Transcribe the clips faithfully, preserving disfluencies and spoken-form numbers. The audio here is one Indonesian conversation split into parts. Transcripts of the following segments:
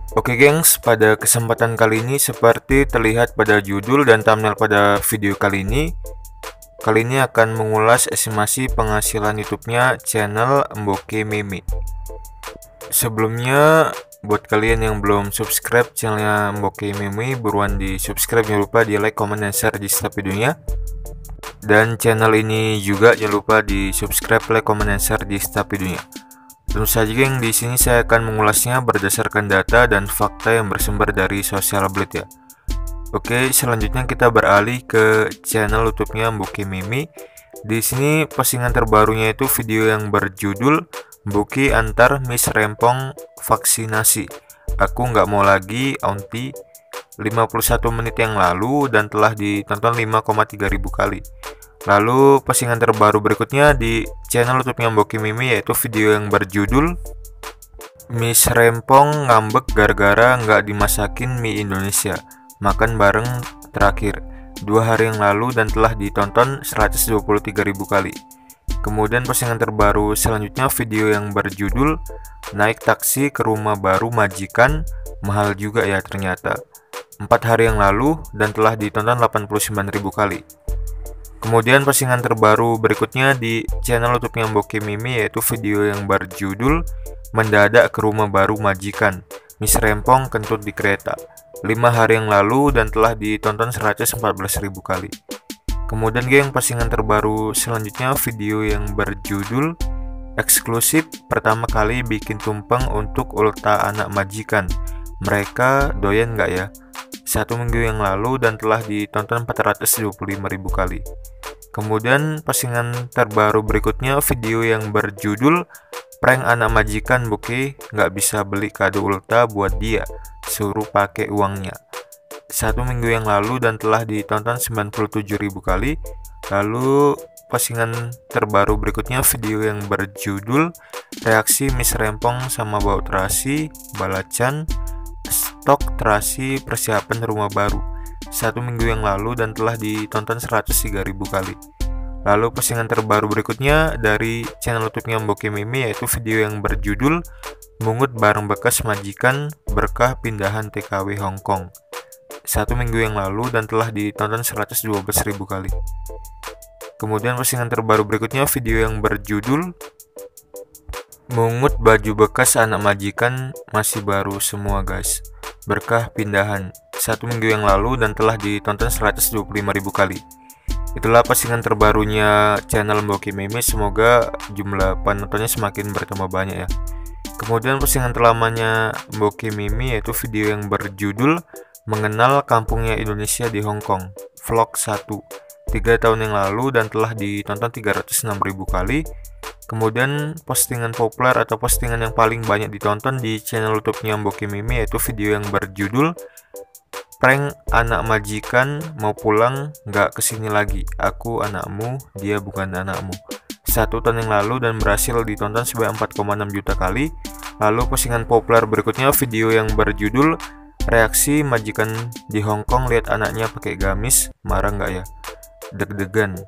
Oke gengs, pada kesempatan kali ini seperti terlihat pada judul dan thumbnail pada video kali ini, kali ini akan mengulas estimasi penghasilan YouTube-nya channel Mboke Meme. Sebelumnya, buat kalian yang belum subscribe channelnya Mboke Meme, buruan di subscribe, jangan lupa di like, comment, dan share di setiap videonya. Dan channel ini juga jangan lupa di subscribe, like, comment, dan share di setiap videonya. Tentu saja geng, di sini saya akan mengulasnya berdasarkan data dan fakta yang bersumber dari Social Blade ya. Oke, selanjutnya kita beralih ke channel YouTube-nya Mboke Meme. Di sini postingan terbarunya itu video yang berjudul Mboke antar Miss Rempong vaksinasi. Aku nggak mau lagi Aunty, lima puluh satu menit yang lalu dan telah ditonton lima koma tiga ribu kali. Lalu postingan terbaru berikutnya di channel YouTube-nya Mboke Meme yaitu video yang berjudul Miss Rempong ngambek gara-gara nggak dimasakin mie Indonesia, makan bareng terakhir dua hari yang lalu dan telah ditonton seratus dua puluh tiga ribu kali. Kemudian postingan terbaru selanjutnya video yang berjudul naik taksi ke rumah baru majikan, mahal juga ya ternyata, empat hari yang lalu dan telah ditonton delapan puluh sembilan ribu kali. Kemudian postingan terbaru berikutnya di channel YouTube-nya Mboke Meme yaitu video yang berjudul mendadak ke rumah baru majikan, Miss Rempong kentut di kereta, lima hari yang lalu dan telah ditonton seratus empat belas ribu kali. Kemudian geng, postingan terbaru selanjutnya video yang berjudul eksklusif pertama kali bikin tumpeng untuk ulta anak majikan, mereka doyan nggak ya, satu minggu yang lalu dan telah ditonton empat ratus dua puluh lima ribu kali. Kemudian postingan terbaru berikutnya video yang berjudul prank anak majikan Mboke nggak bisa beli kado ulta buat dia, suruh pakai uangnya, satu minggu yang lalu dan telah ditonton sembilan puluh tujuh ribu kali. Lalu postingan terbaru berikutnya video yang berjudul reaksi Miss Rempong sama bau terasi balacan stok terasi persiapan rumah baru, satu minggu yang lalu dan telah ditonton seratus tiga ribu kali. Lalu postingan terbaru berikutnya dari channel YouTube-nya Mboke Meme yaitu video yang berjudul mungut bareng bekas majikan berkah pindahan T K W Hong Kong, satu minggu yang lalu dan telah ditonton seratus dua belas ribu kali. Kemudian postingan terbaru berikutnya video yang berjudul mungut baju bekas anak majikan masih baru semua guys, berkah pindahan, satu minggu yang lalu dan telah ditonton seratus dua puluh lima ribu kali. Itulah postingan terbarunya channel Mboke Meme, semoga jumlah penontonnya semakin bertambah banyak ya. Kemudian postingan terlamanya Mboke Meme yaitu video yang berjudul mengenal kampungnya Indonesia di Hong Kong, vlog satu, tiga tahun yang lalu dan telah ditonton tiga ratus enam ribu kali. Kemudian postingan populer atau postingan yang paling banyak ditonton di channel YouTube-nya Mboke Meme yaitu video yang berjudul prank anak majikan mau pulang nggak kesini lagi, aku anakmu dia bukan anakmu, satu tahun yang lalu dan berhasil ditonton sebanyak empat koma enam juta kali. Lalu postingan populer berikutnya video yang berjudul reaksi majikan di Hong Kong lihat anaknya pakai gamis, marah nggak ya, deg-degan,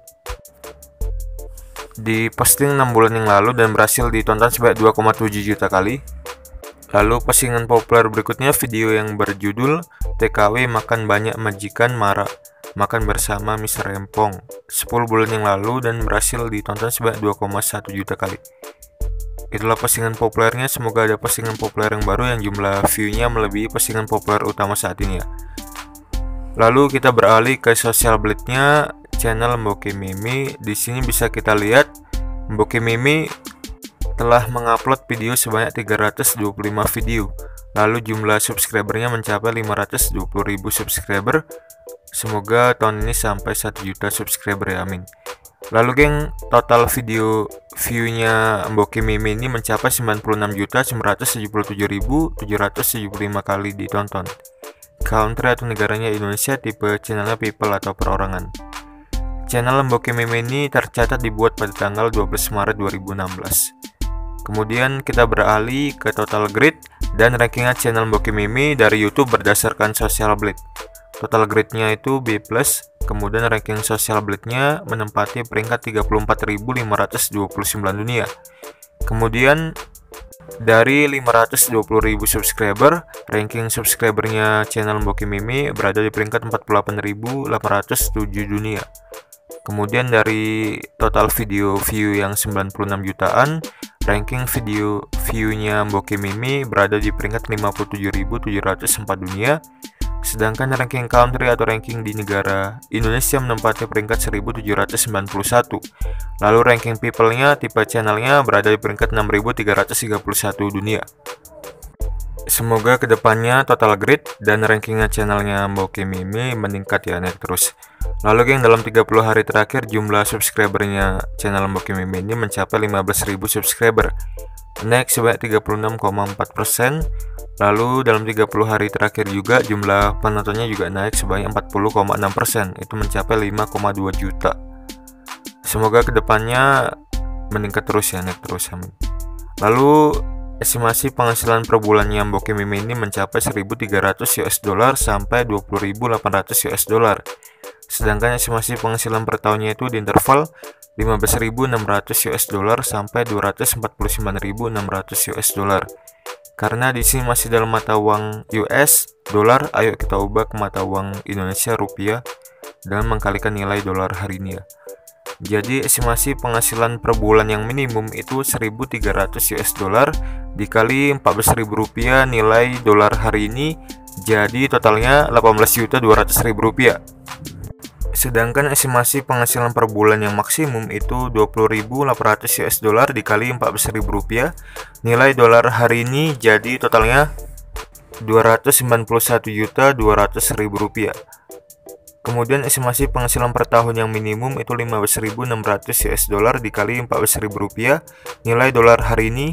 di posting enam bulan yang lalu dan berhasil ditonton sebanyak dua koma tujuh juta kali. Lalu postingan populer berikutnya video yang berjudul T K W makan banyak majikan marah, makan bersama Miss Rempong, sepuluh bulan yang lalu dan berhasil ditonton sebanyak dua koma satu juta kali. Itulah postingan populernya, semoga ada postingan populer yang baru yang jumlah view-nya melebihi postingan populer utama saat ini ya. Lalu kita beralih ke Social Blade-nya channel Mboke Meme. Di sini bisa kita lihat Mboke Meme telah mengupload video sebanyak tiga ratus dua puluh lima video. Lalu jumlah subscribernya mencapai lima ratus dua puluh ribu subscriber. Semoga tahun ini sampai satu juta subscriber ya, amin. Lalu geng, total video view-nya Mboke Meme ini mencapai sembilan puluh enam juta sembilan ratus tujuh puluh tujuh ribu tujuh ratus tujuh puluh lima kali ditonton. Country atau negaranya Indonesia, tipe channelnya people atau perorangan. Channel Mboke Meme ini tercatat dibuat pada tanggal dua belas Maret dua ribu enam belas. Kemudian kita beralih ke total grade dan rankingnya channel Mboke Meme dari YouTube berdasarkan Social Blade. Total grade-nya itu B plus, kemudian ranking Social Blade-nya menempati peringkat tiga puluh empat ribu lima ratus dua puluh sembilan dunia. Kemudian Dari lima ratus dua puluh ribu subscriber, ranking subscribernya channel Mboki Mimi berada di peringkat empat puluh delapan ribu delapan ratus tujuh dunia. Kemudian dari total video view yang sembilan puluh enam jutaan, ranking video view-nya Mboki Mimi berada di peringkat lima puluh tujuh ribu tujuh ratus empat dunia. Sedangkan ranking country atau ranking di negara Indonesia menempati peringkat seribu tujuh ratus sembilan puluh satu. Lalu ranking people-nya, tipe channelnya berada di peringkat enam ribu tiga ratus tiga puluh satu dunia. Semoga kedepannya total grid dan rankingnya channelnya Mboki Mimi meningkat ya, naik terus. Lalu geng, dalam tiga puluh hari terakhir jumlah subscribernya channel Mboki Mimi ini mencapai lima belas ribu subscriber, naik sebanyak tiga puluh enam koma empat persen. Lalu dalam tiga puluh hari terakhir juga jumlah penontonnya juga naik sebanyak empat puluh koma enam persen, itu mencapai lima koma dua juta. Semoga kedepannya meningkat terus ya, naik terus, amin. Lalu estimasi penghasilan per bulannya Mboki Mimi ini mencapai seribu tiga ratus U S dollar sampai dua puluh ribu delapan ratus U S dollar. Sedangkan estimasi penghasilan per tahunnya itu di interval lima belas ribu enam ratus U S dollar sampai dua ratus empat puluh sembilan ribu enam ratus U S dollar. Karena di sini masih dalam mata uang U S dolar, ayo kita ubah ke mata uang Indonesia rupiah dan mengkalikan nilai dolar hari ini ya. Jadi estimasi penghasilan per bulan yang minimum itu seribu tiga ratus U S dollar dikali empat belas ribu rupiah nilai dolar hari ini, jadi totalnya delapan belas juta dua ratus ribu rupiah. Sedangkan estimasi penghasilan per bulan yang maksimum itu dua puluh ribu delapan ratus U S dollar dikali empat belas ribu rupiah nilai dolar hari ini, jadi totalnya dua ratus sembilan puluh satu juta dua ratus ribu rupiah. Kemudian estimasi penghasilan per tahun yang minimum itu lima belas ribu enam ratus U S dollar dikali empat belas ribu rupiah nilai dolar hari ini,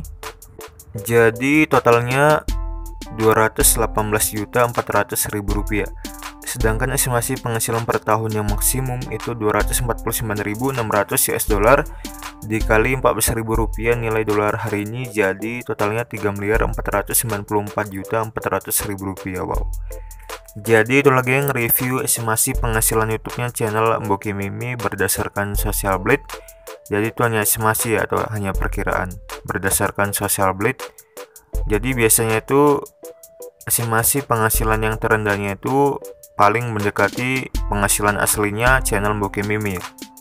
jadi totalnya dua ratus delapan belas juta empat ratus ribu rupiah. Sedangkan estimasi penghasilan per tahun yang maksimum itu dua ratus empat puluh sembilan ribu enam ratus U S dollar dikali empat belas ribu rupiah nilai dolar hari ini, jadi totalnya tiga miliar empat ratus sembilan puluh empat juta empat ratus ribu rupiah. Wow. Jadi itu lagi yang review estimasi penghasilan YouTube-nya channel Mboki Mimi berdasarkan Social Blade. Jadi itu hanya estimasi ya, atau hanya perkiraan berdasarkan Social Blade. Jadi biasanya itu estimasi penghasilan yang terendahnya itu paling mendekati penghasilan aslinya channel Mboki Mimi.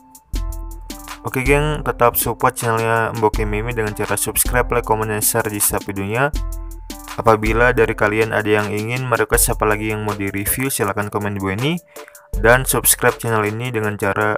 Oke geng, tetap support channelnya Mboki Mimi dengan cara subscribe, like, comment, dan share di setiap videonya. Apabila dari kalian ada yang ingin merequest apa lagi yang mau di review, silahkan komen di bawah ini. Dan subscribe channel ini dengan cara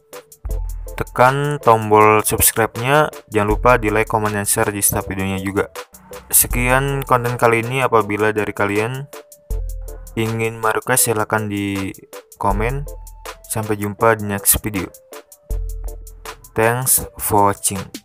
tekan tombol subscribe-nya. Jangan lupa di like, comment, dan share di setiap videonya juga. Sekian konten kali ini. Apabila dari kalian ingin merequest, silahkan di komen. Sampai jumpa di next video. Thanks for watching.